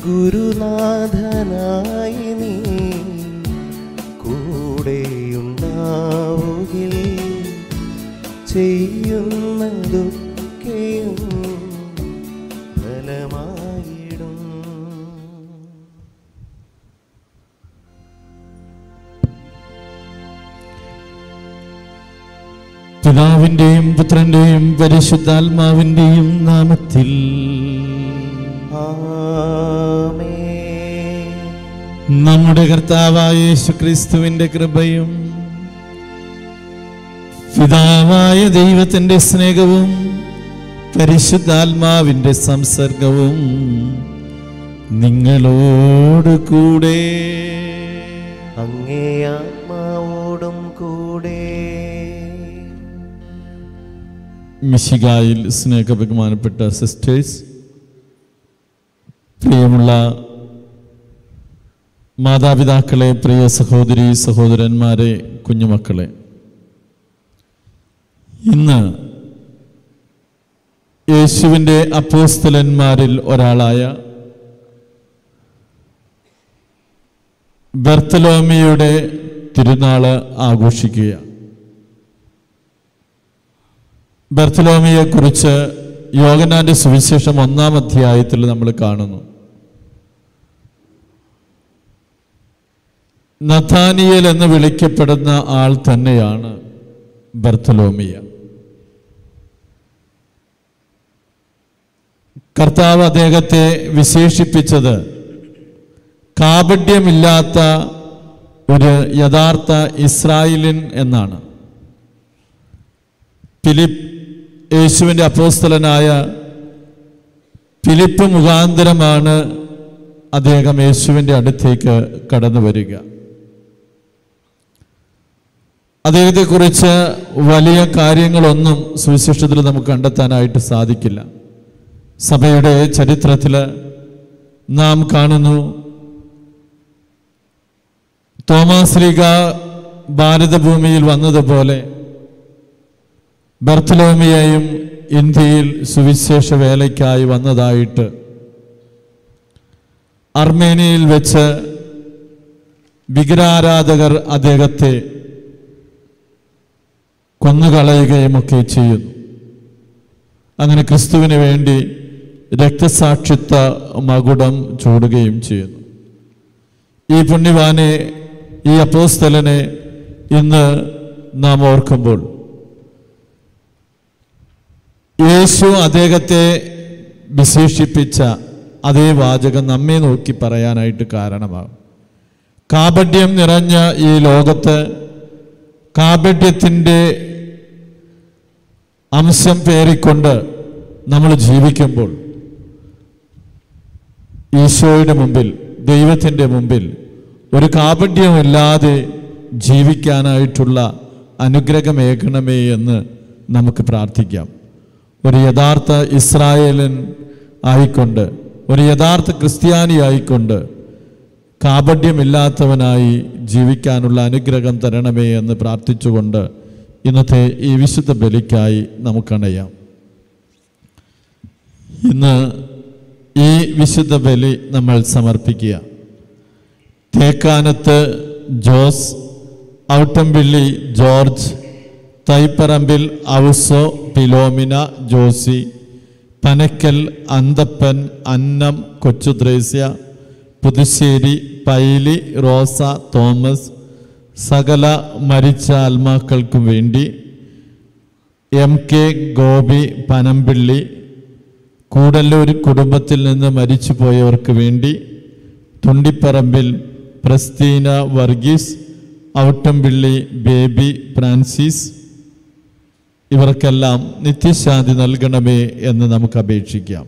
ഗുരുനാഥനായി നീ കൂടെയുണ്ടാവുകിൽ ചെയ്യുന്നതൊക്കെയും ഫലമായിടും. പിതാവിന്റെയും പുത്രന്റെയും പരിശുദ്ധാത്മാവിന്റെയും നാമത്തിൽ ആമേൻ. നമ്മുടെ കർത്താവായ യേശുക്രിസ്തുവിന്റെ കൃപയും പിതാവായ ദൈവത്തിന്റെ സ്നേഹവും പരിശുദ്ധാത്മാവിന്റെ സംസർഗവും നിങ്ങളോട് കൂടെ അങ്ങേ ആത്മാവോടും കൂടെ. മിശിഹായിൽ സ്നേഹബഹുമാനപ്പെട്ട സിസ്റ്റേഴ്സ്, പ്രിയമുള്ള മാതാപിതാക്കളെ, പ്രിയ സഹോദരി സഹോദരന്മാരെ, കുഞ്ഞുമക്കളെ, ഇന്ന് യേശുവിൻ്റെ അപ്പോസ്തലന്മാരിൽ ഒരാളായ ബർത്തലോമിയുടെ തിരുനാള് ആഘോഷിക്കുക. ബർത്തലോമിയെക്കുറിച്ച് യോഹന്നാന്റെ സുവിശേഷം 1-ാം അധ്യായത്തിൽ നമ്മൾ കാണുന്നു. നഥാനിയേൽ എന്ന് വിളിക്കപ്പെടുന്ന ആൾ തന്നെയാണ് ബർത്തലോമിയ. കർത്താവ് അദ്ദേഹത്തെ വിശേഷിപ്പിച്ചത് കാപട്യമില്ലാത്ത ഒരു യഥാർത്ഥ ഇസ്രായേലിൻ എന്നാണ്. യേശുവിൻ്റെ അപ്പോസ്തലനായ ഫിലിപ്പ് മുഖാന്തരമാണ് അദ്ദേഹം യേശുവിൻ്റെ അടുത്തേക്ക് കടന്നു വരിക. അദ്ദേഹത്തെക്കുറിച്ച് വലിയ കാര്യങ്ങളൊന്നും സുവിശേഷത്തിൽ നമുക്ക് കണ്ടെത്താനായിട്ട് സാധിക്കില്ല. സഭയുടെ ചരിത്രത്തിൽ നാം കാണുന്നു, തോമാശ്ലീഹ ഭാരതഭൂമിയിൽ വന്നതുപോലെ ബർത്തലോമിയയും ഇന്ത്യയിൽ സുവിശേഷ വേലയ്ക്കായി വന്നതായിട്ട് അർമേനിയയിൽ വെച്ച് വിഗ്രഹാരാധകർ അദ്ദേഹത്തെ കൊന്നുകളയുകയുമൊക്കെ ചെയ്യുന്നു. അങ്ങനെ ക്രിസ്തുവിന് വേണ്ടി രക്തസാക്ഷിത്വ മകുടം ചൂടുകയും ചെയ്യുന്നു. ഈ പുണ്യവാനെ, ഈ അപ്പോസ്തലനെ ഇന്ന് നാം ഓർക്കുമ്പോൾ യേശു അദ്ദേഹത്തെ വിശേഷിപ്പിച്ച അതേ വാചകം നമ്മെ നോക്കി പറയാനായിട്ട് കാരണമാകും. കാപട്യം നിറഞ്ഞ ഈ ലോകത്ത് കാപട്യത്തിൻ്റെ അംശം പേറിക്കൊണ്ട് നമ്മൾ ജീവിക്കുമ്പോൾ ഈശോയുടെ മുമ്പിൽ, ദൈവത്തിൻ്റെ മുമ്പിൽ ഒരു കാപട്യമില്ലാതെ ജീവിക്കാനായിട്ടുള്ള അനുഗ്രഹമേകണമേ എന്ന് നമുക്ക് പ്രാർത്ഥിക്കാം. ഒരു യഥാർത്ഥ ഇസ്രായേലൻ ആയിക്കൊണ്ട്, ഒരു യഥാർത്ഥ ക്രിസ്ത്യാനി ആയിക്കൊണ്ട് കാപട്യമില്ലാത്തവനായി ജീവിക്കാനുള്ള അനുഗ്രഹം തരണമേ എന്ന് പ്രാർത്ഥിച്ചുകൊണ്ട് ഇന്നത്തെ ഈ വിശുദ്ധ ബലിക്കായി നമുക്കണയാം. ഇന്ന് ഈ വിശുദ്ധ ബലി നമ്മൾ സമർപ്പിക്കുക. തേക്കാനത്ത് ജോസ്, ഔട്ടംപിള്ളി ജോർജ്, തൈപ്പറമ്പിൽ ഔസോ, പിലോമിന ജോസി, പനക്കൽ അന്തപ്പൻ, അന്നം കൊച്ചുത്രേസ്യ, പുതുശ്ശേരി പൈലി റോസ തോമസ്, സകല മരിച്ച ആത്മാക്കൾക്കും വേണ്ടി MK ഗോപി പനമ്പിള്ളി, കൂടല്ലൂർ കുടുംബത്തിൽ നിന്ന് മരിച്ചു പോയവർക്ക് വേണ്ടി തുണ്ടിപ്പറമ്പിൽ പ്രസ്തീന വർഗീസ്, ഔട്ടംപിള്ളി ബേബി ഫ്രാൻസിസ്, ഇവർക്കെല്ലാം നിത്യശാന്തി നൽകണമേ എന്ന് നമുക്ക് അപേക്ഷിക്കാം.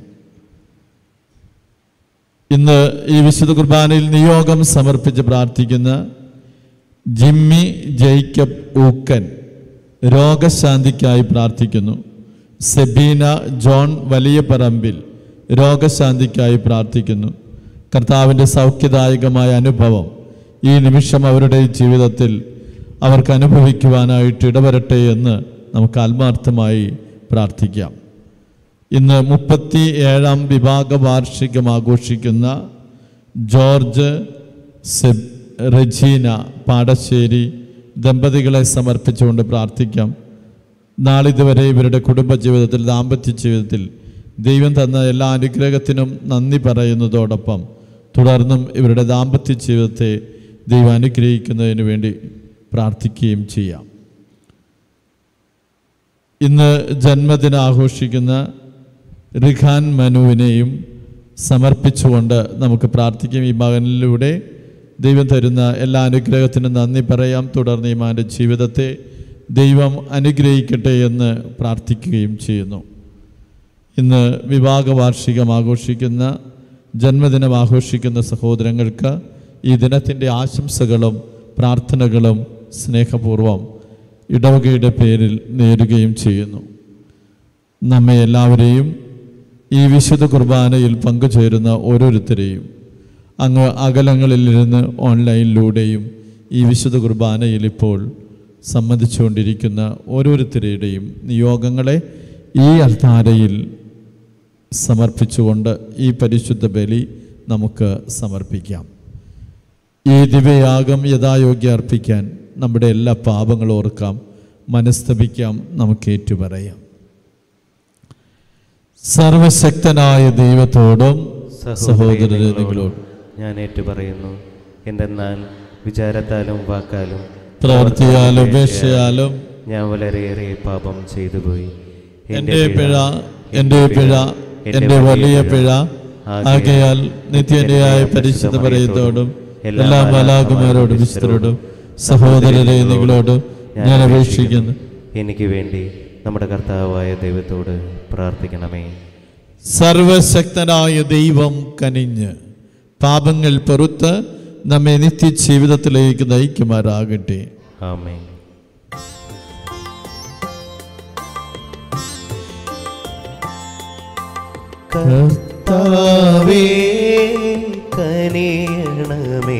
ഇന്ന് ഈ വിശുദ്ധ കുർബാനയിൽ നിയോഗം സമർപ്പിച്ച് പ്രാർത്ഥിക്കുന്ന ജിമ്മി ജേക്കബ് ഊക്കൻ രോഗശാന്തിക്കായി പ്രാർത്ഥിക്കുന്നു. സെബീന ജോൺ വലിയ പറമ്പിൽ രോഗശാന്തിക്കായി പ്രാർത്ഥിക്കുന്നു. കർത്താവിൻ്റെ സൗഖ്യദായകമായ അനുഭവം ഈ നിമിഷം അവരുടെ ജീവിതത്തിൽ അവർക്ക് അനുഭവിക്കുവാനായിട്ട് ഇടവരട്ടെ എന്ന് നമുക്ക് ആത്മാർത്ഥമായി പ്രാർത്ഥിക്കാം. ഇന്ന് 37-ാം വിഭാഗ വാർഷികം ആഘോഷിക്കുന്ന ജോർജ് റെജീന പാടശ്ശേരി ദമ്പതികളെ സമർപ്പിച്ചുകൊണ്ട് പ്രാർത്ഥിക്കാം. നാളിതുവരെ ഇവരുടെ കുടുംബജീവിതത്തിൽ, ദാമ്പത്യ ജീവിതത്തിൽ ദൈവം തന്ന എല്ലാ അനുഗ്രഹത്തിനും നന്ദി പറയുന്നതോടൊപ്പം തുടർന്നും ഇവരുടെ ദാമ്പത്യ ജീവിതത്തെ ദൈവം അനുഗ്രഹിക്കുന്നതിന് വേണ്ടി പ്രാർത്ഥിക്കുകയും ചെയ്യാം. ഇന്ന് ജന്മദിനം ആഘോഷിക്കുന്ന റിഖാൻ മനുവിനെയും സമർപ്പിച്ചുകൊണ്ട് നമുക്ക് പ്രാർത്ഥിക്കും. ഈ മകനിലൂടെ ദൈവം തരുന്ന എല്ലാ അനുഗ്രഹത്തിനും നന്ദി പറയാം. തുടർന്ന് ഈ മകൻ്റെ ജീവിതത്തെ ദൈവം അനുഗ്രഹിക്കട്ടെ എന്ന് പ്രാർത്ഥിക്കുകയും ചെയ്യുന്നു. ഇന്ന് വിവാഹ വാർഷികം ആഘോഷിക്കുന്ന, ജന്മദിനം ആഘോഷിക്കുന്ന സഹോദരങ്ങൾക്ക് ഈ ദിനത്തിൻ്റെ ആശംസകളും പ്രാർത്ഥനകളും സ്നേഹപൂർവ്വം ഇടവകയുടെ പേരിൽ നേരുകയും ചെയ്യുന്നു. നമ്മെ എല്ലാവരെയും ഈ വിശുദ്ധ കുർബാനയിൽ പങ്കുചേരുന്ന ഓരോരുത്തരെയും അങ്ങ് അകലങ്ങളിലിരുന്ന് ഓൺലൈനിലൂടെയും ഈ വിശുദ്ധ കുർബാനയിൽ ഇപ്പോൾ സംബന്ധിച്ചുകൊണ്ടിരിക്കുന്ന ഓരോരുത്തരുടെയും നിയോഗങ്ങളെ ഈ അൾത്താരയിൽ സമർപ്പിച്ചുകൊണ്ട് ഈ പരിശുദ്ധ ബലി നമുക്ക് സമർപ്പിക്കാം. ഈ ദിവ്യയാഗം യഥായോഗ്യം അർപ്പിക്കാൻ നമ്മുടെ എല്ലാ പാപങ്ങളും ഓർക്കാം, മനസ്തപിക്കാം, നമുക്ക് ഏറ്റുപറയാം. സർവശക്തനായ ദൈവത്തോടും സഹോദരരെ നിങ്ങളോടും ഞാൻ ഏറ്റുപറയുന്നു. എന്തെന്നാൽ വിചാരത്താലും വാക്കാലും പ്രവൃത്തിയാലും ഉപേക്ഷയാലും ഞാൻ വളരെയേറെ പാപം ചെയ്തുപോയി. എൻ്റെ പിഴ എൻ്റെ വലിയ പിഴ. ആകയാൽ നിത്യന്യായ പരിശുദ്ധ മറിയത്തോടും എല്ലാ മാലാഖമാരോടും വിശുദ്ധരോടും സഹോദരരെ നിങ്ങളോടും ഞാൻ അപേക്ഷിക്കുന്നു. എനിക്ക് വേണ്ടി നമ്മുടെ കർത്താവായ ദൈവത്തോട് പ്രാർത്ഥിക്കണമേ. സർവശക്തനായ ദൈവം കനിഞ്ഞ് പാപങ്ങൾ പൊറുത്ത് നമ്മെ നിത്യജീവിതത്തിലേക്ക് നയിക്കുമാറാകട്ടെ. ആമേൻ. കർത്താവേ കനിയണമേ,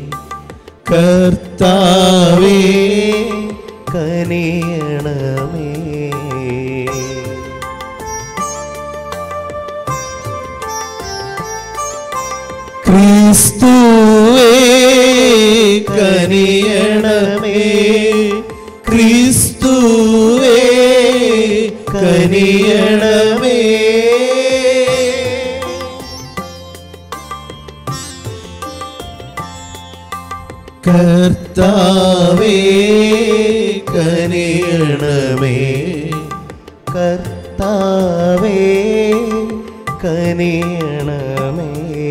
കർത്താവേ കനിയണമേ. ക്രിസ്തുവേ കനിയണമേ, ക്രിസ്തുവേ കനിയണമേ. കർത്താവേ കനിയണമേ, കർത്താവേ കനിയണമേ.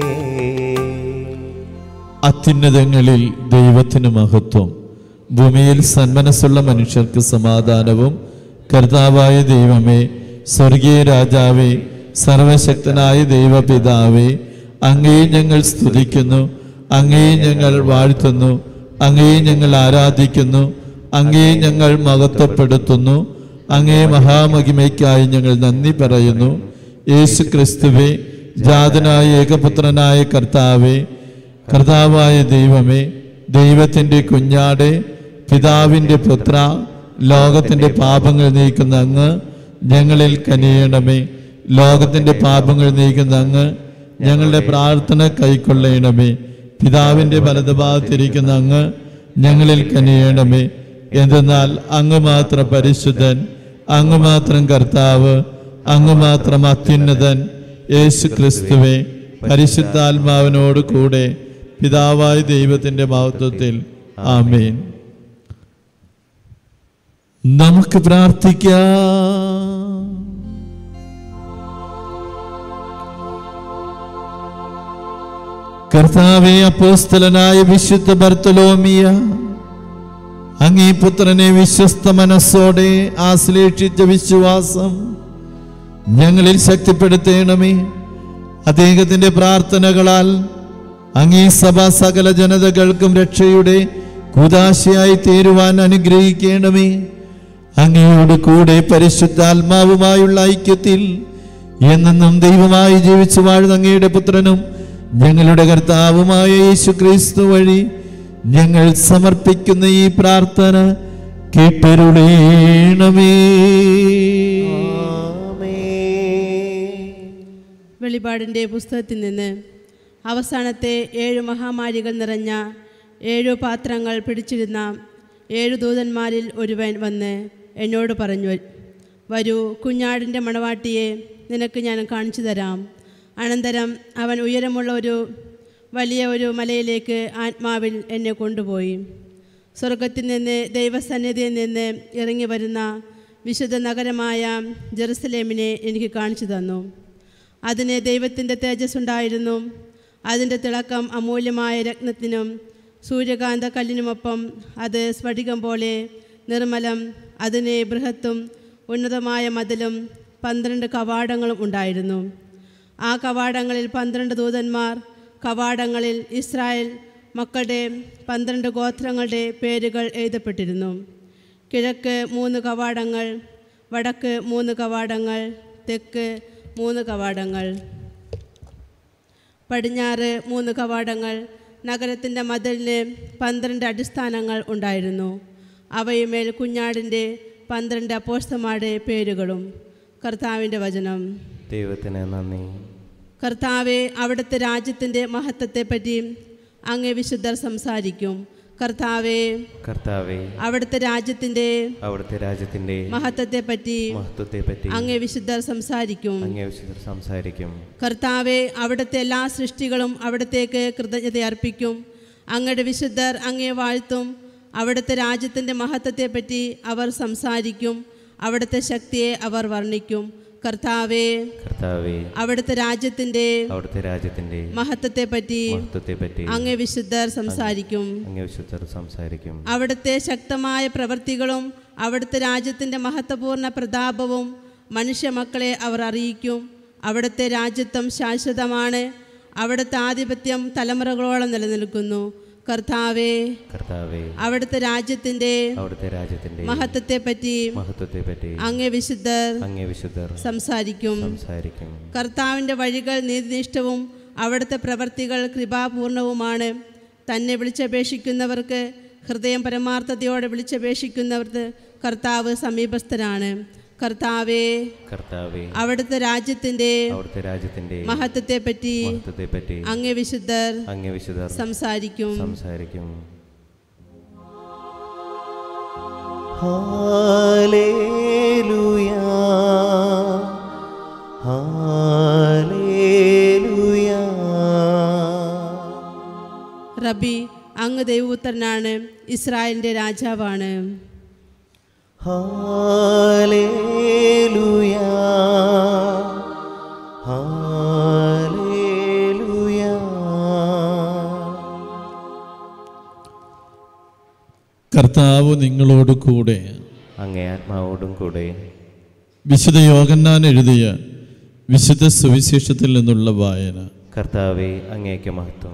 അത്യുന്നതങ്ങളിൽ ദൈവത്തിന് മഹത്വം, ഭൂമിയിൽ സന്മനസ്സുള്ള മനുഷ്യർക്ക് സമാധാനവും. കർത്താവായ ദൈവമേ, സ്വർഗീയ രാജാവേ, സർവശക്തനായ ദൈവപിതാവേ, അങ്ങയെ ഞങ്ങൾ സ്തുതിക്കുന്നു, അങ്ങയെ ഞങ്ങൾ വാഴ്ത്തുന്നു, അങ്ങയെ ഞങ്ങൾ ആരാധിക്കുന്നു, അങ്ങയെ ഞങ്ങൾ മഹത്വപ്പെടുത്തുന്നു. അങ്ങയെ മഹാമഹിമയ്ക്കായി ഞങ്ങൾ നന്ദി പറയുന്നു. യേശു ക്രിസ്തുവേ, ജാതനായ ഏകപുത്രനായ കർത്താവേ, കർത്താവായ ദൈവമേ, ദൈവത്തിൻ്റെ കുഞ്ഞാടെ, പിതാവിൻ്റെ പുത്ര, ലോകത്തിൻ്റെ പാപങ്ങൾ നീക്കുന്ന അങ്ങ് ഞങ്ങളിൽ കനിയണമേ. ലോകത്തിൻ്റെ പാപങ്ങൾ നീക്കുന്ന അങ്ങ് ഞങ്ങളുടെ പ്രാർത്ഥന കൈക്കൊള്ളണമേ. പിതാവിൻ്റെ വലതുഭാഗത്തിരിക്കുന്ന അങ്ങ് ഞങ്ങളിൽ കനിയണമേ. എന്തെന്നാൽ അങ്ങ് മാത്രം പരിശുദ്ധൻ, അങ്ങ് മാത്രം കർത്താവ്, അങ്ങ് മാത്രം അത്യുന്നതൻ. യേശു ക്രിസ്തുവേ, പരിശുദ്ധാത്മാവിനോട് കൂടെ പിതാവായ ദൈവത്തിൻ്റെ മഹത്വത്തിൽ. ആമേൻ. നമുക്ക് പ്രാർത്ഥിക്കാം. കർത്താവേ, അപ്പോസ്തലനായ വിശുദ്ധ ബർത്തലോമിയ, അങ്ങേ പുത്രനെ വിശ്വസ്ത മനസ്സോടെ ആശ്ലേഷിച്ച വിശ്വാസം ഞങ്ങളിൽ ശക്തിപ്പെടുത്തേണമേ. അദ്ദേഹത്തിന്റെ പ്രാർത്ഥനകളാൽ അങ്ങേ സഭ സകല ജനതകൾക്കും രക്ഷയുടെ കൂദാശയായി തീരുവാൻ അനുഗ്രഹിക്കണമേ. അങ്ങയോട് കൂടെ പരിശുദ്ധാത്മാവുമായുള്ള ഐക്യത്തിൽ എന്നെന്നും ദൈവമായി ജീവിച്ചു വാഴുന്ന അങ്ങയുടെ പുത്രനും ഞങ്ങളുടെ കർത്താവുമായ യേശു ക്രിസ്തു വഴി ഞങ്ങൾ സമർപ്പിക്കുന്ന ഈ പ്രാർത്ഥന കേട്ടരുളേണമേ. വെളിപാടിൻ്റെ പുസ്തകത്തിൽ നിന്ന് അവസാനത്തെ 7 മഹാമാരികൾ നിറഞ്ഞ 7 പാത്രങ്ങൾ പിടിച്ചിരുന്ന 7 ദൂതന്മാരിൽ ഒരുവൻ വന്ന് എന്നോട് പറഞ്ഞു, വരൂ, കുഞ്ഞാടിൻ്റെ മണവാട്ടിയെ നിനക്ക് ഞാൻ കാണിച്ചു തരാം. അനന്തരം അവൻ ഉയരമുള്ള വലിയ ഒരു മലയിലേക്ക് ആത്മാവിൽ എന്നെ കൊണ്ടുപോയി. സ്വർഗത്തിൽ നിന്ന്, ദൈവസന്നിധിയിൽ നിന്ന് ഇറങ്ങി വരുന്ന വിശുദ്ധ നഗരമായ ജെറുസലേമിനെ എനിക്ക് കാണിച്ചു തന്നു. അതിന് ദൈവത്തിൻ്റെ തേജസ്സുണ്ടായിരുന്നു. അതിൻ്റെ തിളക്കം അമൂല്യമായ രത്നത്തിനും സൂര്യകാന്ത കല്ലിനുമൊപ്പം അത് സ്ഫടികം പോലെ നിർമ്മലം. അതിന് ബൃഹത്തും ഉന്നതമായ മതിലും 12 കവാടങ്ങളും ഉണ്ടായിരുന്നു. ആ കവാടങ്ങളിൽ 12 ദൂതന്മാർ. കവാടങ്ങളിൽ ഇസ്രായേൽ മക്കളുടെ 12 ഗോത്രങ്ങളുടെ പേരുകൾ എഴുതപ്പെട്ടിരുന്നു. കിഴക്ക് 3 കവാടങ്ങൾ, വടക്ക് 3 കവാടങ്ങൾ, തെക്ക് 3 കവാടങ്ങൾ, പടിഞ്ഞാറ് 3 കവാടങ്ങൾ. നഗരത്തിൻ്റെ മതിലിന് 12 അടിസ്ഥാനങ്ങൾ ഉണ്ടായിരുന്നു. അവയുമേൽ കുഞ്ഞാടിൻ്റെ 12 അപ്പോസ്തലന്മാരുടെ പേരുകളും. കർത്താവിൻ്റെ വചനം. ദൈവത്തിന് നന്ദി. കർത്താവെ, അവിടുത്തെ രാജ്യത്തിൻ്റെ മഹത്വത്തെപ്പറ്റി അങ്ങേ വിശുദ്ധർ സംസാരിക്കും. കർത്താവെ, അവിടുത്തെ രാജ്യത്തിൻ്റെ മഹത്വത്തെപ്പറ്റി അങ്ങേ വിശുദ്ധർ സംസാരിക്കും. കർത്താവെ, അവിടുത്തെ എല്ലാ സൃഷ്ടികളും അവിടത്തേക്ക് കൃതജ്ഞത അർപ്പിക്കും. അങ്ങയുടെ വിശുദ്ധർ അങ്ങേ വാഴ്ത്തും. അവിടുത്തെ രാജ്യത്തിൻ്റെ മഹത്വത്തെപ്പറ്റി അവർ സംസാരിക്കും. അവിടുത്തെ ശക്തിയെ അവർ വർണ്ണിക്കും. കർത്താവെ, അവിടുത്തെ രാജ്യത്തിൻ്റെ മഹത്വത്തെപ്പറ്റി അങ്ങേ വിശുദ്ധർ സംസാരിക്കും. അവിടുത്തെ ശക്തമായ പ്രവൃത്തികളും അവിടുത്തെ രാജ്യത്തിൻ്റെ മഹത്വപൂർണ്ണ പ്രതാപവും മനുഷ്യ മക്കളെ അവർ അറിയിക്കും. അവിടുത്തെ രാജ്യത്വം ശാശ്വതമാണ്. അവിടുത്തെ ആധിപത്യം തലമുറകളോളം നിലനിൽക്കുന്നു. കർത്താവെ, അവിടുത്തെ രാജ്യത്തിൻ്റെ മഹത്വത്തെപ്പറ്റി അങ്ങേ വിശുദ്ധർ സംസാരിക്കും. കർത്താവിൻ്റെ വഴികൾ നീതിനിഷ്ഠവും അവിടുത്തെ പ്രവൃത്തികൾ കൃപാപൂർണവുമാണ്. തന്നെ വിളിച്ചപേക്ഷിക്കുന്നവർക്ക്, ഹൃദയം പരമാർത്ഥതയോടെ വിളിച്ചപേക്ഷിക്കുന്നവർക്ക് കർത്താവ് സമീപസ്ഥനാണ്. കർത്താവെ, അവിടുത്തെ രാജ്യത്തിൻ്റെ മഹത്വത്തെപ്പറ്റി അങ്ങേ വിശുദ്ധർ സംസാരിക്കും. ഹല്ലേലൂയ, ഹല്ലേലൂയ. റബ്ബി, അങ്ങ് ദൈവപുത്രനാണ്, ഇസ്രായേലിൻ്റെ രാജാവാണ്. ഹല്ലേലൂയ, ഹല്ലേലൂയ. കർത്താവ് നിങ്ങളോട് കൂടെ, അങ്ങേ ആത്മാവോടും കൂടെ. വിശുദ്ധ യോഹന്നാൻ എഴുതിയ വിശുദ്ധ സുവിശേഷത്തിൽ നിന്നുള്ള വായന. കർത്താവേ, അങ്ങേക്ക് മഹത്വം.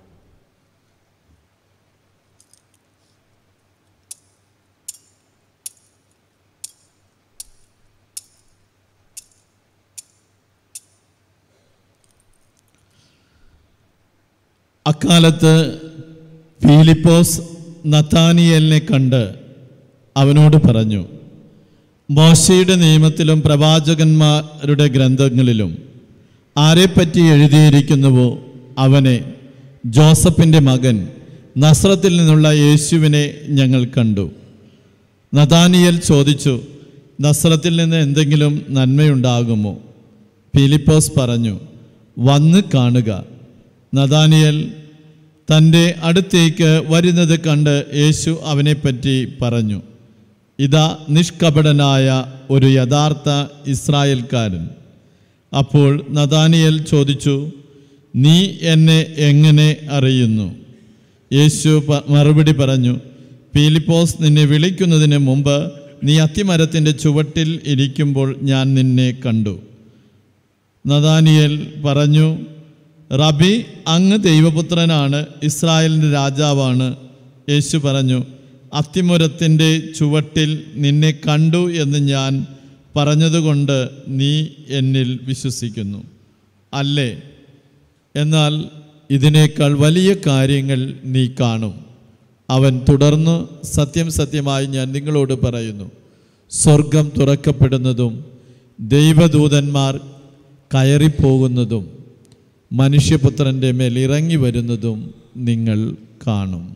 അക്കാലത്ത് ഫിലിപ്പോസ് നഥാനിയേലിനെ കണ്ട് അവനോട് പറഞ്ഞു, മോശയുടെ നിയമത്തിലും പ്രവാചകന്മാരുടെ ഗ്രന്ഥങ്ങളിലും ആരെപ്പറ്റി എഴുതിയിരിക്കുന്നുവോ അവനെ, ജോസഫിൻ്റെ മകൻ, നസ്രത്തിൽ നിന്നുള്ള യേശുവിനെ ഞങ്ങൾ കണ്ടു. നഥാനിയേൽ ചോദിച്ചു, നസ്രത്തിൽ നിന്ന് എന്തെങ്കിലും നന്മയുണ്ടാകുമോ? ഫിലിപ്പോസ് പറഞ്ഞു, വന്ന് കാണുക. നഥാനിയേൽ തൻ്റെ അടുത്തേക്ക് വരുന്നത് കണ്ട് യേശു അവനെപ്പറ്റി പറഞ്ഞു, ഇതാ നിഷ്കപടനായ ഒരു യഥാർത്ഥ ഇസ്രായേൽക്കാരൻ. അപ്പോൾ നഥാനിയേൽ ചോദിച്ചു, നീ എന്നെ എങ്ങനെ അറിയുന്നു? യേശു മറുപടി പറഞ്ഞു, ഫിലിപ്പോസ് നിന്നെ വിളിക്കുന്നതിന് മുമ്പ് നീ അത്തിമരത്തിൻ്റെ ചുവട്ടിൽ ഇരിക്കുമ്പോൾ ഞാൻ നിന്നെ കണ്ടു. നഥാനിയേൽ പറഞ്ഞു, റബി, അങ്ങ് ദൈവപുത്രനാണ്, ഇസ്രായേലിൻ്റെ രാജാവാണ്. യേശു പറഞ്ഞു, അത്തിമരത്തിൻ്റെ ചുവട്ടിൽ നിന്നെ കണ്ടു എന്ന് ഞാൻ പറഞ്ഞതുകൊണ്ട് നീ എന്നിൽ വിശ്വസിക്കുന്നു അല്ലേ? എന്നാൽ ഇതിനേക്കാൾ വലിയ കാര്യങ്ങൾ നീ കാണും. അവൻ തുടർന്ന്, സത്യം സത്യമായി ഞാൻ നിങ്ങളോട് പറയുന്നു, സ്വർഗം തുറക്കപ്പെടുന്നതും ദൈവദൂതന്മാർ കയറിപ്പോകുന്നതും മനുഷ്യപുത്രൻ്റെ മേൽ ഇറങ്ങി വരുന്നതും നിങ്ങൾ കാണും.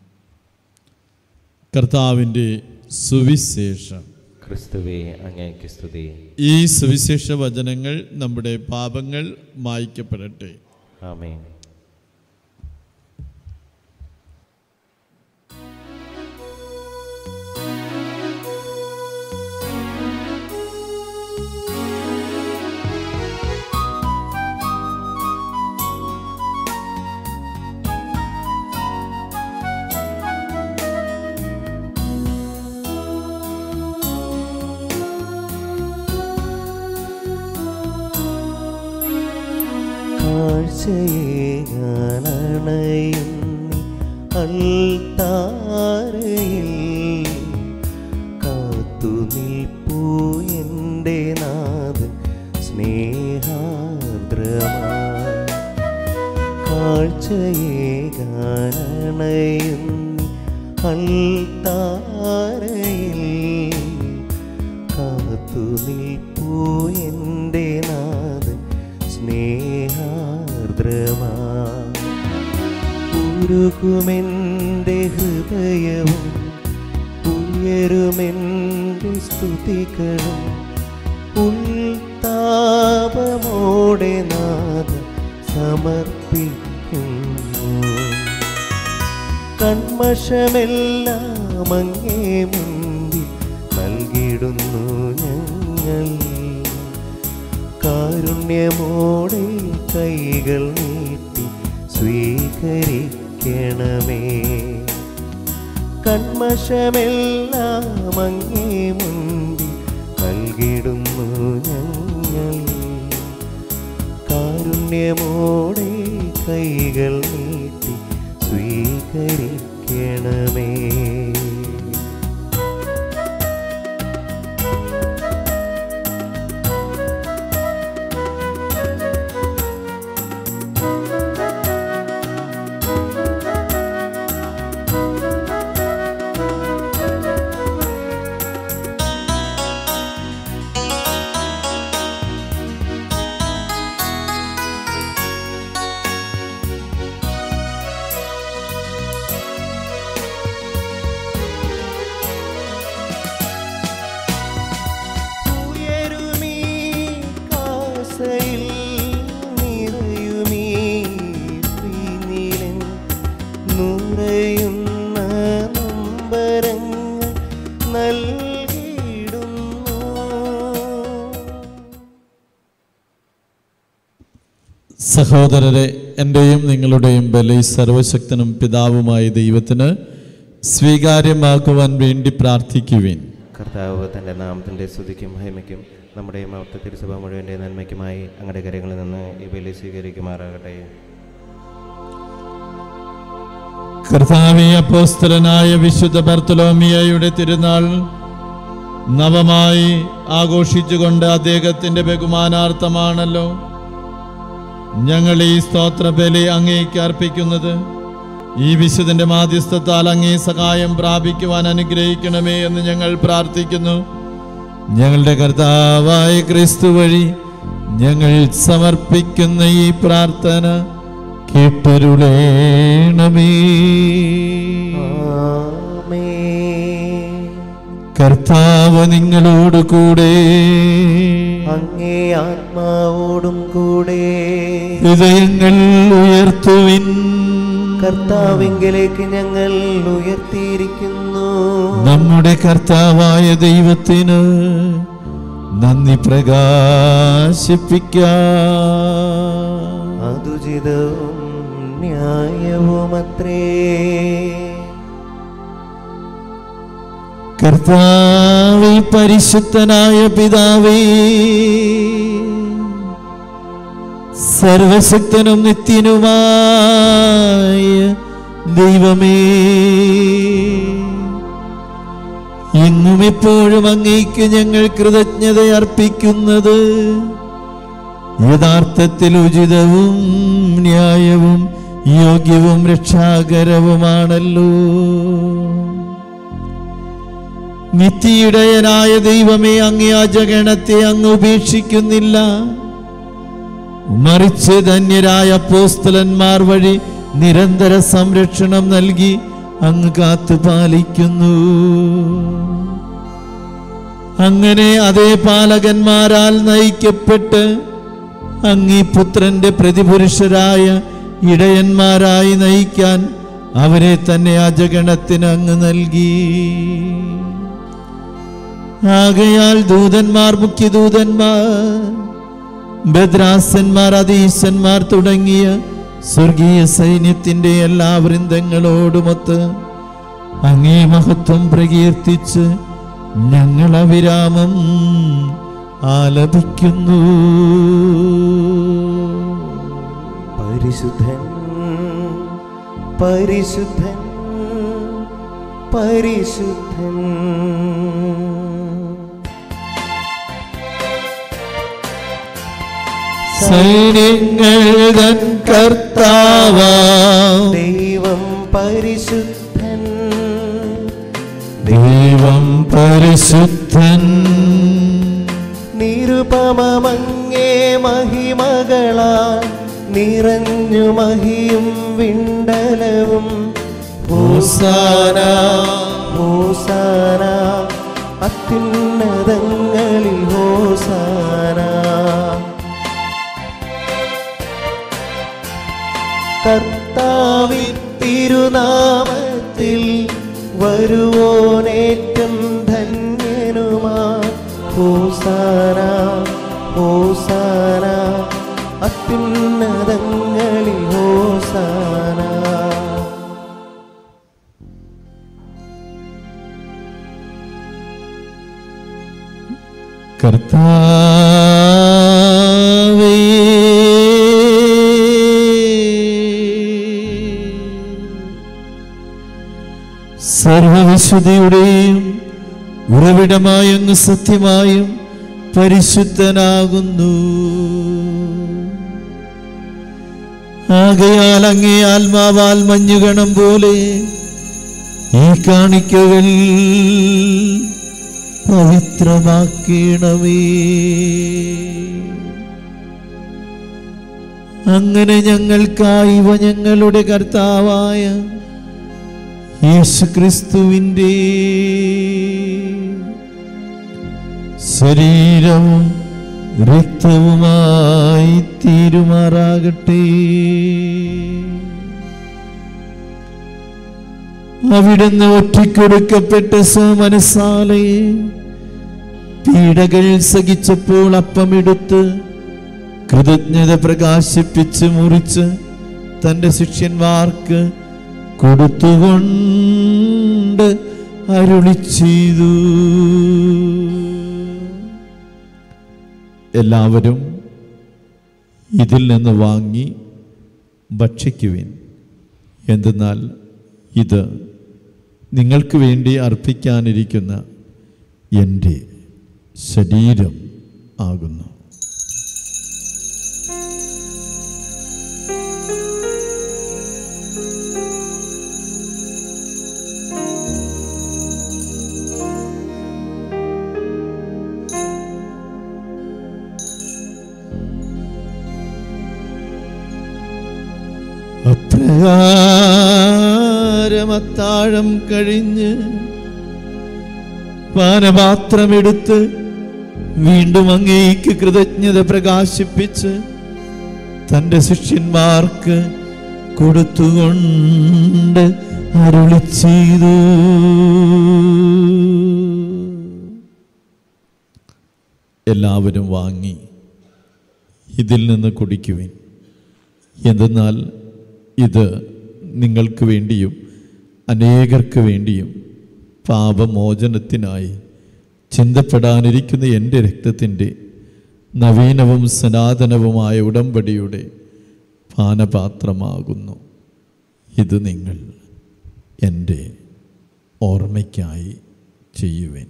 കർത്താവിൻ്റെ സുവിശേഷം. ക്രിസ്തുവേ അങ്ങേക്ക് സ്തുതി. ഈ സുവിശേഷ വചനങ്ങൾ നമ്മുടെ പാപങ്ങൾ മായ്ക്കപ്പെടട്ടെ. ആമേൻ. അൾത്താരയിൽ കാത്തു നിൽപ്പൂ എൻ്റെ നാഥൻ സ്നേഹാർദ്രമായി. കാഴ്ചയേകാനണയുന്നി അൾത്താരയിൽ കാത്തു നിൽപ്പൂ എൻ്റെ നാഥൻ സ്നേഹാർദ്രമായി. ഉരുകുമെൻ്റെ ഹൃദയവും ഉയരുമെൻ്റെ സ്തുതികളും ഉൾത്താപമോടെ നാഥൻ സമർപ്പിക്കുന്നു. കന്മഷമെല്ലാം അങ്ങേ മുൻപിൽ നൽകിടുന്നു ഞങ്ങൾ. കാരുണ്യമോടെ കൈകൾ നീട്ടി സ്വീകരിക്കണമേ. കന്മഷമെല്ലാം അങ്ങേ മുൻപിൽ നൽകിടുന്നു ഞങ്ങൾ. കാരുണ്യമോടെ കൈകൾ നീട്ടി സ്വീകരിക്കണമേ. സഹോദരരെ, എൻ്റെയും നിങ്ങളുടെയും ബലി സർവശക്തനും പിതാവുമായ ദൈവത്തിന് സ്വീകാര്യമാക്കുവാൻ വേണ്ടി പ്രാർത്ഥിക്കുവിൻ. കർത്താവ് തൻ്റെ നാമത്തിൻ്റെ സ്തുതിക്കും മഹിമയ്ക്കും നമ്മുടെ മഹത്വ തിരുസഭ മുഴുവൻ്റെ നന്മയ്ക്കുമായി അങ്ങയുടെ കരങ്ങളിൽ നിന്ന് ഈ ബലി സ്വീകരിക്കുമാറാകട്ടെ. കർത്താവേ, അപ്പോസ്തലനായ വിശുദ്ധ ബർത്തലോമിയയുടെ തിരുനാൾ നവമായി ആഘോഷിച്ചുകൊണ്ട് അദ്ദേഹത്തിൻ്റെ ബഹുമാനാർത്ഥമാണല്ലോ ഞങ്ങൾ ഈ സ്തോത്രബലി അങ്ങേക്ക് അർപ്പിക്കുന്നത്. ഈ വിശുദ്ധന്റെ മാധ്യസ്ഥത്താൽ അങ്ങേ സഹായം പ്രാപിക്കുവാൻ അനുഗ്രഹിക്കണമേ എന്ന് ഞങ്ങൾ പ്രാർത്ഥിക്കുന്നു. ഞങ്ങളുടെ കർത്താവായ ക്രിസ്തു വഴി ഞങ്ങൾ സമർപ്പിക്കുന്ന ഈ പ്രാർത്ഥന കേട്ടരുളേണമേ. കർത്താവ് നിങ്ങളോട് കൂടെ, അങ്ങേ ആത്മാവോടും കൂടെ. ഹൃദയങ്ങൾ ഉയർത്തുവിൻ. കർത്താവിങ്കലേക്ക് ഞങ്ങൾ ഉയർത്തിയിരിക്കുന്നു. നമ്മുടെ കർത്താവായ ദൈവത്തിന് നന്ദി പ്രകാശിപ്പിക്കാം. അതുചിതവും ന്യായവുമത്രേ. കർത്താവേ, പരിശുദ്ധനായ പിതാവേ, സർവശക്തനും നിത്യനുമായ ദൈവമേ, എങ്ങും എപ്പോഴും അങ്ങേക്ക് ഞങ്ങൾ കൃതജ്ഞത അർപ്പിക്കുന്നത് യഥാർത്ഥത്തിൽ ഉചിതവും ന്യായവും യോഗ്യവും രക്ഷാകരവുമാണല്ലോ. നിത്യയിടയനായ ദൈവമേ, അങ്ങേ അജഗണത്തെ അങ്ങ് ഉപേക്ഷിക്കുന്നില്ല. മറിച്ച് ധന്യരായ അപ്പോസ്തലന്മാർ വഴി നിരന്തര സംരക്ഷണം നൽകി അങ്ങ് കാത്തു പാലിക്കുന്നു. അങ്ങനെ അതേ പാലകന്മാരാൽ നയിക്കപ്പെട്ട് അങ്ങീ പുത്രന്റെ പ്രതിപുരുഷരായ ഇടയന്മാരായി നയിക്കാൻ അവരെ തന്നെ അജഗണത്തിന് അങ്ങ് നൽകി. ആകയാൽ ദൂതന്മാർ, മുഖ്യദൂതന്മാർ, ബദ്രാസന്മാർ, അധീശന്മാർ തുടങ്ങിയ സ്വർഗീയ സൈന്യത്തിന്റെ എല്ലാ വൃന്ദങ്ങളോടുമൊത്ത് അങ്ങേ മഹത്വം പ്രകീർത്തിച്ച് ഞങ്ങൾ അവിരാമം ആലപിക്കുന്നു. പരിശുദ്ധൻ പരിശുദ്ധൻ പരിശുദ്ധൻ. സൈന്യങ്ങൾ തൻ കർത്താവാം ദൈവം പരിശുദ്ധൻ, ദൈവം പരിശുദ്ധൻ. നിരുപമമങ്ങേ മഹിമകളാൽ നിറഞ്ഞു മഹിയും വിണ്ടലവും. ഹോസാന ഹോസാന അത്യുന്നതങ്ങളിൽ ഹോസാന. കർത്താവിൻ തിരുനാമത്തിൽ വരുവോനേറ്റം ധന്യനുമാ. ഹോസാന ഹോസാന അത്യുന്നതങ്ങളിൽ ഹോസാന. കർത്താവേ, സർവവിശുദ്ധിയുടെയും ഉറവിടമായ അങ്ങ് സത്യമായും പരിശുദ്ധനാകുന്നു. ആകയാൽ അങ്ങേ ആത്മാവാൽ മഞ്ഞുകണം പോലെ ഈ കാണിക്കകൾ പവിത്രമാക്കണമേ. അങ്ങനെ ഞങ്ങൾക്കായി ഇവ ഞങ്ങളുടെ കർത്താവായ യേശുക്രിസ്തുവിൻ്റെ ശരീരവും രക്തവുമായി തീരുമാറാകട്ടെ. അവിടുന്ന് ഒറ്റിക്കൊടുക്കപ്പെട്ട സോമനസാലെ പീഡകൾ സഹിച്ചപ്പോൾ അപ്പമെടുത്ത് കൃതജ്ഞത പ്രകാശിപ്പിച്ച് മുറിച്ച് തൻ്റെ ശിഷ്യന്മാർക്ക് കൊടുത്തുകൊണ്ട് അരുളി ചെയ്തു. എല്ലാവരും ഇതിൽ നിന്ന് വാങ്ങി ഭക്ഷിക്കുവിൻ. എന്തെന്നാൽ ഇത് നിങ്ങൾക്ക് വേണ്ടി അർപ്പിക്കാനിരിക്കുന്ന എൻ്റെ ശരീരം ആകുന്നു. അപ്രകാരം അത്താഴം കഴിഞ്ഞ് പാനപാത്രമെടുത്ത് വീണ്ടും അങ്ങേക്ക് കൃതജ്ഞത പ്രകാശിപ്പിച്ച് തൻ്റെ ശിഷ്യന്മാർക്ക് കൊടുത്തുകൊണ്ട് അരുളി ചെയ്തു. എല്ലാവരും വാങ്ങി ഇതിൽ നിന്ന് കുടിക്കുവിൻ. എന്തെന്നാൽ ഇത് നിങ്ങൾക്ക് വേണ്ടിയും അനേകർക്ക് വേണ്ടിയും പാപമോചനത്തിനായി ചിന്തപ്പെടാനിരിക്കുന്ന എൻ്റെ രക്തത്തിൻ്റെ നവീനവും സനാതനവുമായ ഉടമ്പടിയുടെ പാനപാത്രമാകുന്നു. ഇത് നിങ്ങൾ എൻ്റെ ഓർമ്മയ്ക്കായി ചെയ്യുവിൻ.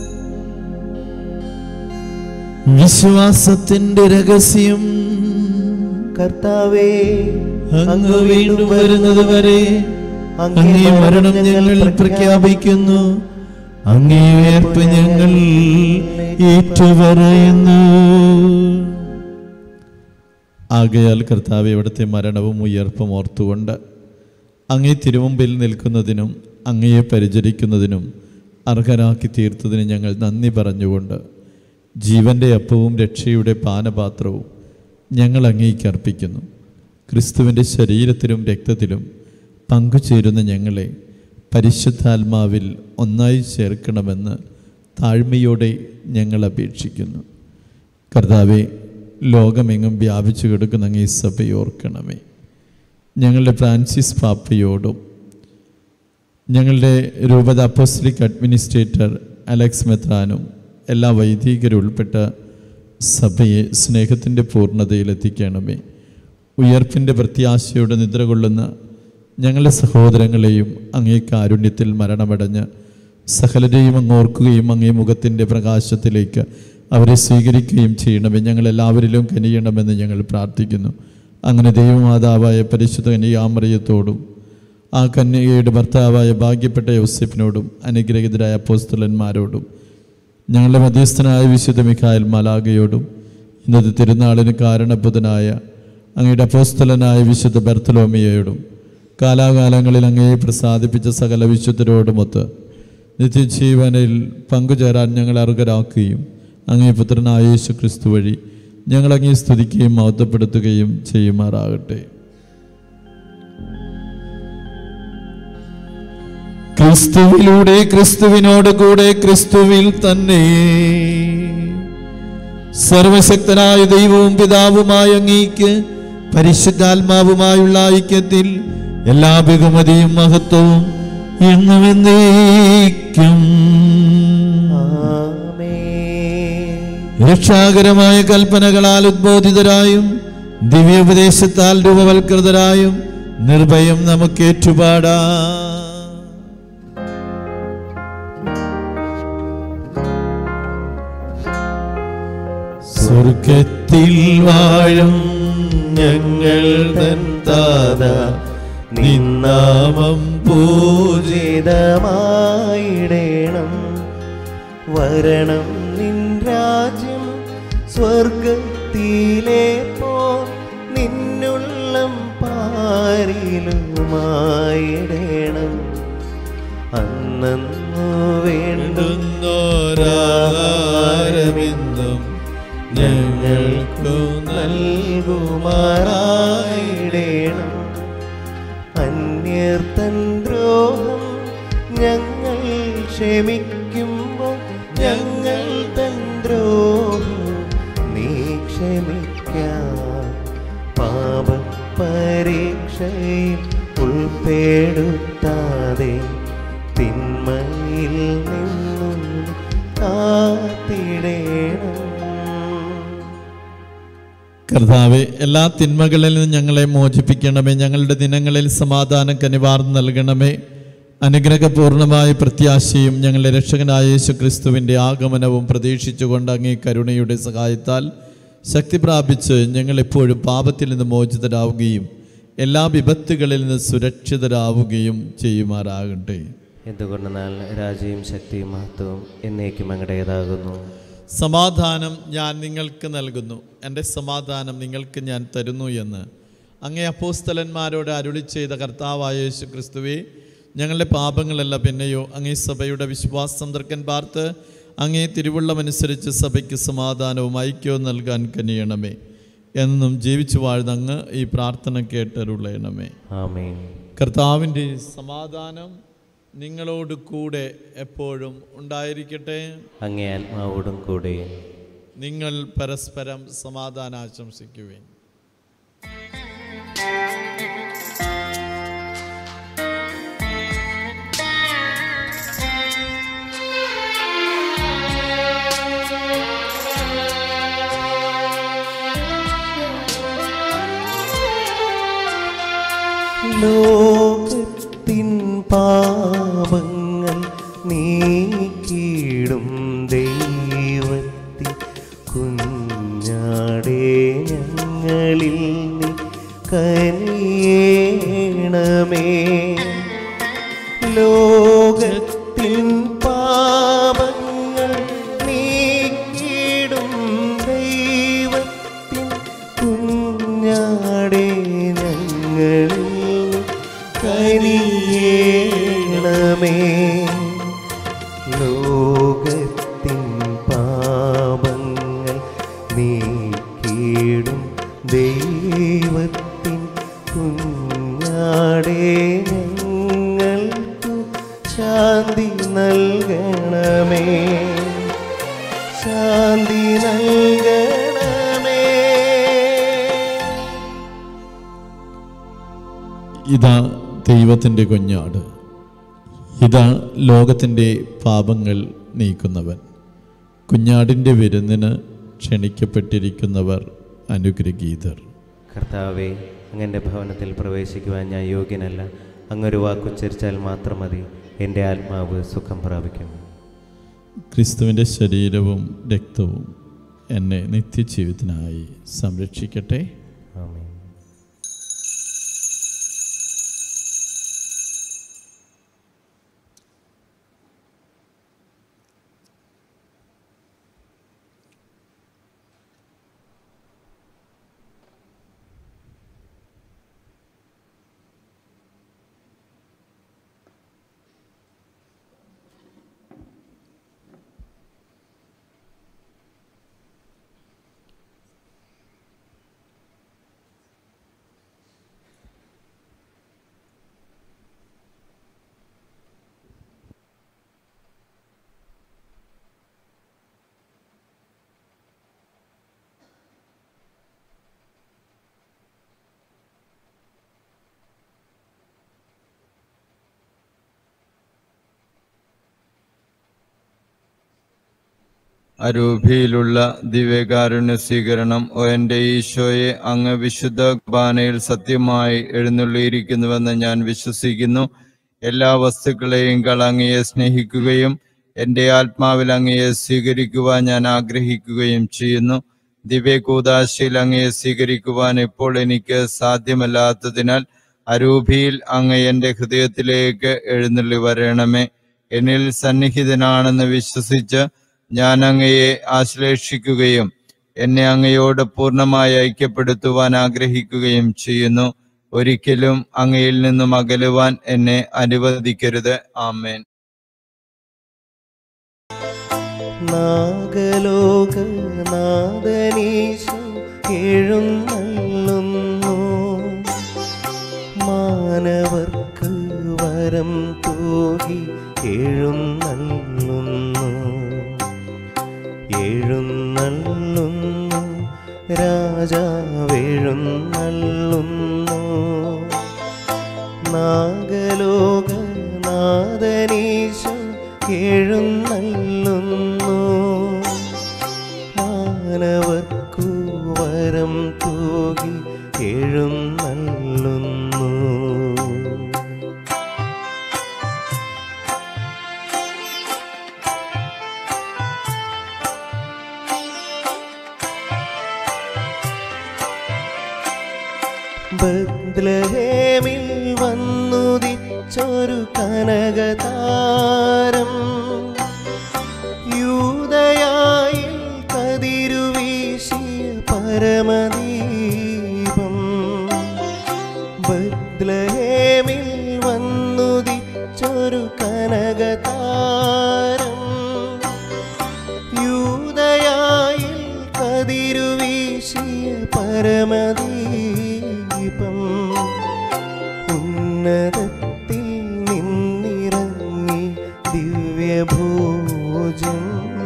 വിശ്വാസത്തിൻ്റെ രഹസ്യം. കർത്താവേ, അങ്ങ് വീണ്ടും വരുന്നത് വരെ അങ്ങേ മരണം ഞങ്ങൾ പ്രഖ്യാപിക്കുന്നു, അങ്ങേ ഉയർപ്പ് ഞങ്ങൾ ഏറ്റുപറയുന്നു. ആകയാൽ കർത്താവേ, അവിടുത്തെ മരണവും ഉയർപ്പും ഓർത്തുകൊണ്ട് അങ്ങേ തിരുമുമ്പിൽ നിൽക്കുന്നതിനും അങ്ങയെ പരിചരിക്കുന്നതിനും അർഹരാക്കി തീർത്തതിന് ഞങ്ങൾ നന്ദി പറഞ്ഞുകൊണ്ട് ജീവൻ്റെ അപ്പവും രക്ഷയുടെ പാനപാത്രവും ഞങ്ങൾ അങ്ങേക്ക് അർപ്പിക്കുന്നു. ക്രിസ്തുവിൻ്റെ ശരീരത്തിലും രക്തത്തിലും പങ്കുചേരുന്ന ഞങ്ങളെ പരിശുദ്ധാത്മാവിൽ ഒന്നായി ചേർക്കണമെന്ന് താഴ്മയോടെ ഞങ്ങൾ അപേക്ഷിക്കുന്നു. കർത്താവെ, ലോകമെങ്ങും വ്യാപിച്ചു കിടക്കുന്ന അങ്ങേ സഭയെ ഓർക്കണമേ. ഞങ്ങളുടെ ഫ്രാൻസിസ് പാപ്പയോടും ഞങ്ങളുടെ രൂപത അപ്പോസ്തലിക് അഡ്മിനിസ്ട്രേറ്റർ അലക്സ് മെത്രാനും എല്ലാ വൈദികരും ഉൾപ്പെട്ട സഭയെ സ്നേഹത്തിൻ്റെ പൂർണ്ണതയിലെത്തിക്കണമേ. ഉയർപ്പിൻ്റെ പ്രത്യാശയോടെ നിദ്ര കൊള്ളുന്ന ഞങ്ങളുടെ സഹോദരങ്ങളെയും അങ്ങേ കാരുണ്യത്തിൽ മരണമടഞ്ഞ് സകലരെയും അങ്ങ് ഓർക്കുകയും അങ്ങേ മുഖത്തിൻ്റെ പ്രകാശത്തിലേക്ക് അവരെ സ്വീകരിക്കുകയും ചെയ്യണമേ. ഞങ്ങളെല്ലാവരിലും കനിയണമെന്ന് ഞങ്ങൾ പ്രാർത്ഥിക്കുന്നു. അങ്ങനെ ദൈവമാതാവായ പരിശുദ്ധ കന്യകാമറിയത്തോടും ആ കന്യകയുടെ ഭർത്താവായ ഭാഗ്യപ്പെട്ട യോസേഫിനോടും അനുഗ്രഹീതരായ അപ്പോസ്തലന്മാരോടും ഞങ്ങളുടെ മധ്യസ്ഥനായ വിശുദ്ധ മിഖായേൽ മാലാഖയോടും ഇന്നത്തെ തിരുനാളിന് കാരണബുധനായ അങ്ങയുടെ അപ്പോസ്തലനായ വിശുദ്ധ ബർത്തലോമിയോടും കാലാകാലങ്ങളിൽ അങ്ങയെ പ്രസാദിപ്പിച്ച സകല വിശുദ്ധരോടുമൊത്ത് നിത്യജീവനിൽ പങ്കുചേരാൻ ഞങ്ങൾ അർഹരാക്കുകയും അങ്ങേ പുത്രനായ യേശു ക്രിസ്തു വഴി ഞങ്ങൾ അങ്ങേ സ്തുതിക്കുകയും മഹത്വപ്പെടുത്തുകയും ചെയ്യുമാറാകട്ടെ. ക്രിസ്തുവിലൂടെ, ക്രിസ്തുവിനോട് കൂടെ, ക്രിസ്തുവിൽ തന്നെ സർവശക്തനായ ദൈവവും പിതാവുമായ അങ്ങേക്ക് പരിശുദ്ധാത്മാവുമായുള്ള ഐക്യത്തിൽ എല്ലാ ബഹുമതിയും മഹത്വവും എന്നും എന്നേക്കും. രക്ഷാകരമായ കൽപ്പനകളാൽ ഉദ്ബോധിതരായും ദിവ്യോപദേശത്താൽ രൂപവൽകൃതരായും നിർഭയം നമുക്ക് ഏറ്റുപാടാം. സ്വർഗത്തിൽ വാഴും ഞങ്ങൾ തൻ താതാ, നിന്നാമം പൂജിതമായിടേണം. വരണം നിൻ രാജ്യം സ്വർഗത്തിലെ പോൽ നിന്നുള്ളം പാരിലുമായിടേണം. അന്നു വേണ്ടുന്നോരാഹാരമെന്നും ഞങ്ങൾക്കു നൽകുമാറായിടേണം. അന്യർത്തൻ ദ്രോഹം ഞങ്ങൾ ക്ഷമിക്കുമ്പോൾ ഞങ്ങൾ തൻ ദ്രോഹം നീ ക്ഷമിക്കാം. പാപപരീക്ഷയിൽ ഉൾപ്പെടുത്താതെ തിന്മയിൽ നിന്നും കാത്തിടേണം. കർത്താവെ, എല്ലാ തിന്മകളിൽ നിന്നും ഞങ്ങളെ മോചിപ്പിക്കണമേ. ഞങ്ങളുടെ ദിനങ്ങളിൽ സമാധാനം കനിവാർന്ന് നൽകണമേ. അനുഗ്രഹപൂർണമായ പ്രത്യാശയും ഞങ്ങളുടെ രക്ഷകനായ യേശു ക്രിസ്തുവിൻ്റെ ആഗമനവും പ്രതീക്ഷിച്ചുകൊണ്ട് അങ്ങേ കരുണയുടെ സഹായത്താൽ ശക്തി പ്രാപിച്ച് ഞങ്ങളെപ്പോഴും പാപത്തിൽ നിന്ന് മോചിതരാവുകയും എല്ലാ വിപത്തുകളിൽ നിന്ന് സുരക്ഷിതരാവുകയും ചെയ്യുമാറാകട്ടെ. എന്തുകൊണ്ടെന്നാൽ രാജ്യവും ശക്തിയും മഹത്വവും എന്നേക്കും അങ്ങടേതാകുന്നു. സമാധാനം ഞാൻ നിങ്ങൾക്ക് നൽകുന്നു, എൻ്റെ സമാധാനം നിങ്ങൾക്ക് ഞാൻ തരുന്നു എന്ന് അങ്ങേ അപ്പോസ്തലന്മാരോട് അരുളി ചെയ്ത കർത്താവായ യേശു ക്രിസ്തുവേ, ഞങ്ങളുടെ പാപങ്ങളല്ല പിന്നെയോ അങ്ങേ സഭയുടെ വിശ്വാസം തർക്കൻ പാർത്ത് അങ്ങേ തിരുവുള്ളമനുസരിച്ച് സഭയ്ക്ക് സമാധാനവും ഐക്യവും നൽകാൻ കനിയണമേ. എന്നും ജീവിച്ചു വാഴുന്ന അങ്ങ് ഈ പ്രാർത്ഥന കേട്ടരുളയണമേ. ആമേൻ. കർത്താവിൻ്റെ സമാധാനം നിങ്ങളോട് കൂടെ എപ്പോഴും ഉണ്ടായിരിക്കട്ടെ. അങ്ങേ ആത്മാവോടും കൂടെ. നിങ്ങൾ പരസ്പരം സമാധാനം ആശംസിക്കുവേൻ. ലോകത്തിൻ പാപങ്ങൾ നീക്കിടും ദൈവത്തിൻ കുഞ്ഞാടേ, ഞങ്ങളിൽ നീ കനിയേണമേ. ലോകത്തിൻ പാപങ്ങൾ നീക്കിടും ദൈവത്തിൻ കുഞ്ഞാടേ ഞങ്ങളിൽ കനിയേണമേ. ലോകത്തിൻ പാപങ്ങൾ നീക്കിടും ദൈവത്തിൻ കുഞ്ഞാടേ ഞങ്ങൾക്കു ശാന്തി നൽകണമേ, ശാന്തി നൽകണമേ. ഇതാ ദൈവത്തിൻ്റെ കുഞ്ഞാട്, ഇതാ ലോകത്തിൻ്റെ പാപങ്ങൾ നീക്കുന്നവൻ. കുഞ്ഞാടിൻ്റെ വിരുന്നിന് ക്ഷണിക്കപ്പെട്ടിരിക്കുന്നവർ അനുഗ്രഹീതർ. കർത്താവേ, അങ്ങൻ്റെ ഭവനത്തിൽ പ്രവേശിക്കുവാൻ ഞാൻ യോഗ്യനല്ല. അങ്ങൊരു വാക്കുച്ചരിച്ചാൽ മാത്രം മതി, എൻ്റെ ആത്മാവ് സുഖം പ്രാപിക്കും. ക്രിസ്തുവിൻ്റെ ശരീരവും രക്തവും എന്നെ നിത്യജീവിതത്തിനായി സംരക്ഷിക്കട്ടെ. ആമേൻ. അരൂപിയിലുള്ള ദിവ്യകാരുണ്യ സ്വീകരണം. ഓ എൻ്റെ ഈശോയെ, അങ്ങ് വിശുദ്ധ കുർബാനയിൽ സത്യമായി എഴുന്നള്ളിയിരിക്കുന്നുവെന്ന് ഞാൻ വിശ്വസിക്കുന്നു. എല്ലാ വസ്തുക്കളെയും അങ്ങയെ സ്നേഹിക്കുകയും എൻ്റെ ആത്മാവിൽ അങ്ങയെ സ്വീകരിക്കുവാൻ ഞാൻ ആഗ്രഹിക്കുകയും ചെയ്യുന്നു. ദിവ്യകൂദാശയിൽ അങ്ങയെ സ്വീകരിക്കുവാൻ ഇപ്പോൾ എനിക്ക് സാധ്യമല്ലാത്തതിനാൽ അരൂപിയിൽ അങ്ങ് എൻ്റെ ഹൃദയത്തിലേക്ക് എഴുന്നള്ളി വരണമേ. എന്നിൽ സന്നിഹിതനാണെന്ന് വിശ്വസിച്ച് ഞാൻ അങ്ങയെ ആശ്ലേഷിക്കുകയും എന്നെ അങ്ങയോട് പൂർണ്ണമായി ഐക്യപ്പെടുത്തുവാൻ ആഗ്രഹിക്കുകയും ചെയ്യുന്നു. ഒരിക്കലും അങ്ങയിൽ നിന്നും അകലുവാൻ എന്നെ അനുവദിക്കരുത്. ആമേൻ. നാഗലോകനാഥനീശോ എഴുന്നള്ളുന്നു, മാനവർക്ക് വരം തൂകി എഴുന്നള്ളുന്നു, എഴുന്നള്ളുന്നു, രാജാവെഴുന്നള്ളുന്നു. നാഗലോകനാഥനീശോ എഴുന്നള്ളുന്നു, മാനവർക്കു വരം തൂകി എഴുന്നള്ളുന്നു. ബത്ലഹേമിൽ വന്നുദിച്ചൊരു കനകതാരം, യൂദയായിൽ കതിരുവീശിയ പരമദീപം. ബത്ലഹേമിൽ വന്നുദിച്ചൊരു കനകതാരം, യൂദയായിൽ കതിരുവീശിയ പരമദീപം. ഉന്നതത്തിൽ നിന്നിറങ്ങി ദിവ്യഭോജം,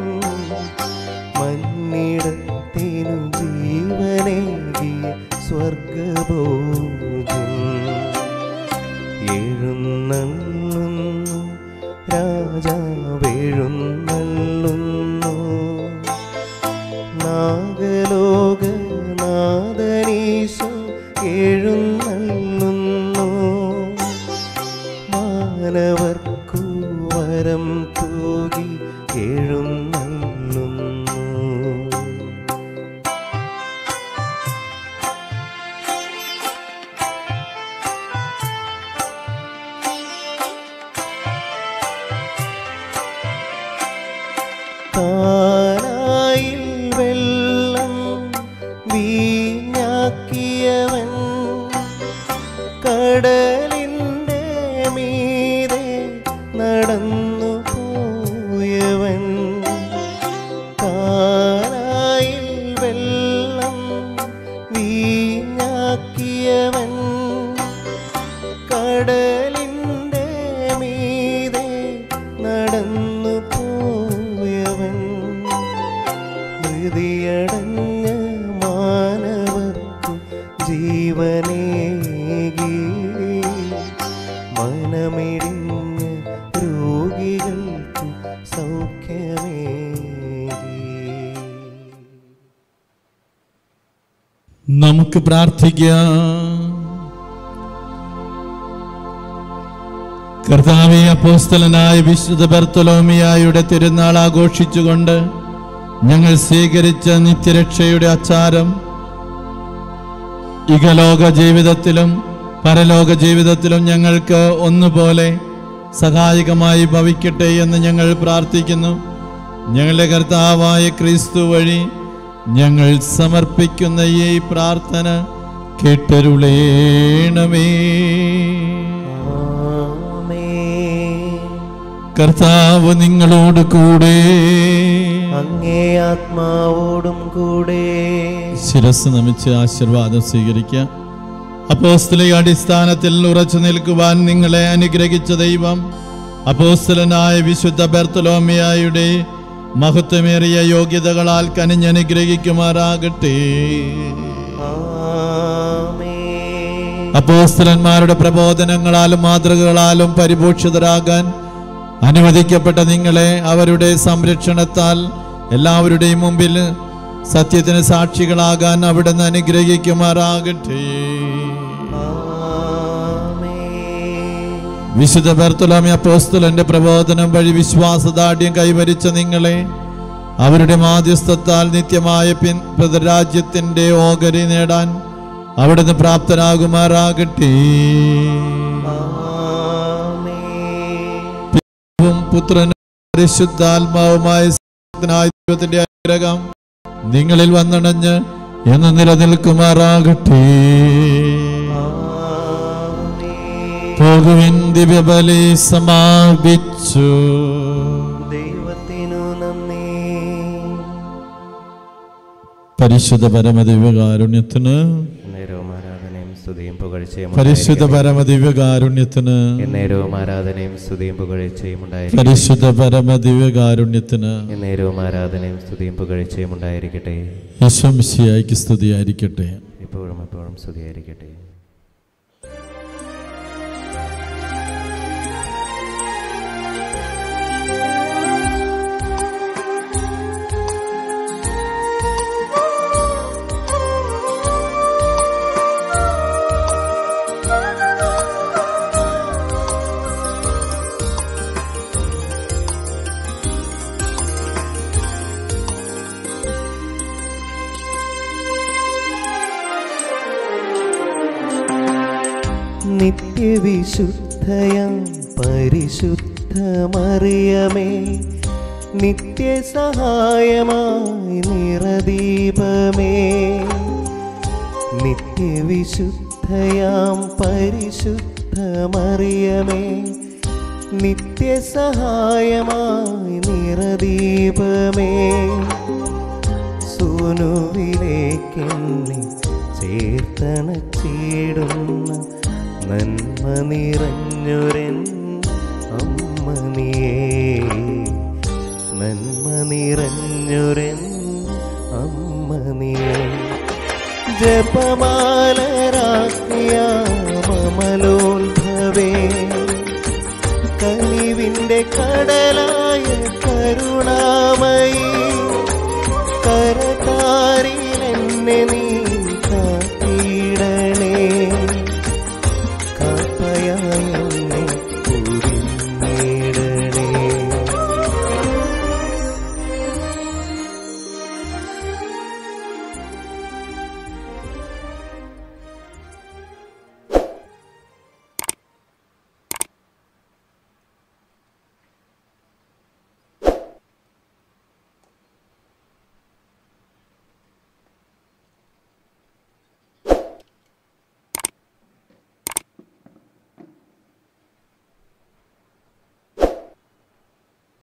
മന്നിടത്തിനു ജീവനേകിയ സ്വർഗഭോജം. എഴുന്നള്ളുന്നു, രാജാവെഴുന്നള്ളുന്നു, നാഗലോകനാഥനീശോ എഴുന്നള്ളുന്നു, മാനവർക്കു വരം തൂകി എഴുന്നള്ളുന്നു. കാനായിൽ വെള്ളം വീഞ്ഞാക്കിയവൻ, കടലിൻ്റെ മീതെ നടന്നു പോയവൻ. കാനായിൽ വെള്ളം വീഞ്ഞാക്കിയവൻ, കടലിൻ്റെ മീതെ നടന്നു പോയവൻ. ഹൃദയടഞ്ഞ മാനവർക്കു ജീവനേകി, മനമിടിഞ്ഞ രോഗികൾക്കു സൗഖ്യമേകി. നമുക്ക് പ്രാർത്ഥിക്കാം. കർത്താവേ, അപ്പോസ്തലനായ വിശുദ്ധ ബർത്തലോമിയായുടെ തിരുനാൾ ആഘോഷിച്ചുകൊണ്ട് ഞങ്ങൾ സ്വീകരിച്ച നിത്യരക്ഷയുടെ അച്ചാരം ഇഹലോക ജീവിതത്തിലും പരലോക ജീവിതത്തിലും ഞങ്ങൾക്ക് ഒന്നുപോലെ സഹായകമായി ഭവിക്കട്ടെ എന്ന് ഞങ്ങൾ പ്രാർത്ഥിക്കുന്നു. ഞങ്ങളുടെ കർത്താവായ ക്രിസ്തു വഴി ഞങ്ങൾ സമർപ്പിക്കുന്ന ഈ പ്രാർത്ഥന കേട്ടരുളേണമേ. കർത്താവ് നിങ്ങളോട് കൂടെ, അങ്ങേ ആത്മാവോടും കൂടെ. ശിരസ് നമിച്ച് ആശീർവാദം സ്വീകരിക്കുക. അപ്പോസ്തലിക അടിസ്ഥാനത്തിൽ ഉറച്ചു നിൽക്കുവാൻ നിങ്ങളെ അനുഗ്രഹിച്ച ദൈവം അപ്പോസ്തലനായ വിശുദ്ധ ബർത്തലോമിയായുടെ മഹത്വമേറിയ യോഗ്യതകളാൽ കനിഞ്ഞനുഗ്രഹിക്കുമാറാകട്ടെ. അപ്പോസ്തലന്മാരുടെ പ്രബോധനങ്ങളാലും മാതൃകകളാലും പരിപോഷിതരാകാൻ അനുവദിക്കപ്പെട്ട നിങ്ങളെ അവരുടെ സംരക്ഷണത്താൽ എല്ലാവരുടെയും മുമ്പിൽ സത്യത്തിന് സാക്ഷികളാകാൻ അവിടുന്ന് അനുഗ്രഹിക്കുമാറാകട്ടെ. വിശുദ്ധ ബർത്തലോമി അപ്പോസ്തലന്റെ പ്രബോധനം വഴി വിശ്വാസദാഢ്യം കൈവരിച്ച നിങ്ങളെ അവരുടെ മാധ്യസ്ഥത്താൽ നിത്യമായ പിതൃരാജ്യത്തിന്റെ ഓഹരി നേടാൻ അവിടുന്ന് പ്രാപ്തരാകുമാറാകട്ടെ. പുത്രനും പരിശുദ്ധാത്മാവുമായ ദൈവത്തിന്റെ അനുഗ്രഹം നിങ്ങളിൽ വന്നണഞ്ഞ് എന്ന് നിലനിൽക്കുമാറാകട്ടെ. പോകുവിൻ, ദിവ്യബലി സമാപിച്ചു. ദൈവത്തിനു നന്ദി. പരിശുദ്ധ പരമദിവ്യകാരുണ്യത്തിന്, എന്നേരവും ആരാധനയും സ്തുതിയും പുകഴ്ചയും പരിശുദ്ധ പരമദിവ്യകാരുണ്യത്തിന്, എന്നേരവും ആരാധനയും സ്തുതിയും പുകഴ്ചയും ഉണ്ടായിരിക്കട്ടെ. പരിശുദ്ധ പരമദിവ്യകാരുണ്യത്തിന്, എന്നേരവും ആരാധനയും സ്തുതിയും പുകഴ്ചയും ഉണ്ടായിരിക്കട്ടെ. യേശു മിശിഹായ്ക്ക് സ്തുതിയായിരിക്കട്ടെ. ഇപ്പോഴും എപ്പോഴും സ്തുതിയായിരിക്കട്ടെ. നിത്യവിശുദ്ധയാം പരിശുദ്ധ മറിയമേ, നിത്യസഹായമായി നിറദീപമേ. നിത്യവിശുദ്ധയാം പരിശുദ്ധ മറിയമേ, നിത്യസഹായമായി നിറദീപമേ. സൂനുവിലേക്കെന്നെ ചേർത്തണച്ചിടുന്ന നന്മ നിറഞ്ഞൊരൻ അമ്മ നീയേ, നന്മ നിറഞ്ഞൊരൻ അമ്മ നീയേ. ജപമാലരാക്കിയ